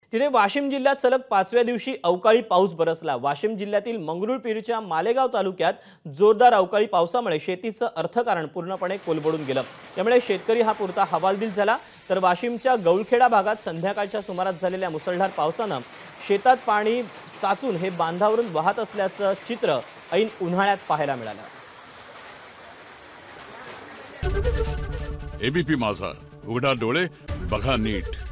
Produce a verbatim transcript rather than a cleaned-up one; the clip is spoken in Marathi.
तिथे वाशिम जिल्ह्यात सलग पाचव्या दिवशी अवकाळी पाऊस बरसला। वाशिम जिल्ह्यातील मंगरुळपीरच्या मालेगाव तालुक्यात जोरदार अवकाळी पावसामुळे शेतीचं अर्थकारण पूर्णपणे कोलमडून गेलं। त्यामुळे शेतकरी हा पुरता हवालदिल झाला। तर वाशिमच्या गौळखेडा भागात संध्याकाळच्या सुमारास झालेल्या मुसळधार पावसानं शेतात पाणी साचून हे बांधावरून वाहत असल्याचं चित्र ऐन उन्हाळ्यात पाहायला मिळालं। एबीपी माझा, उघडा डोळे बघा नीट।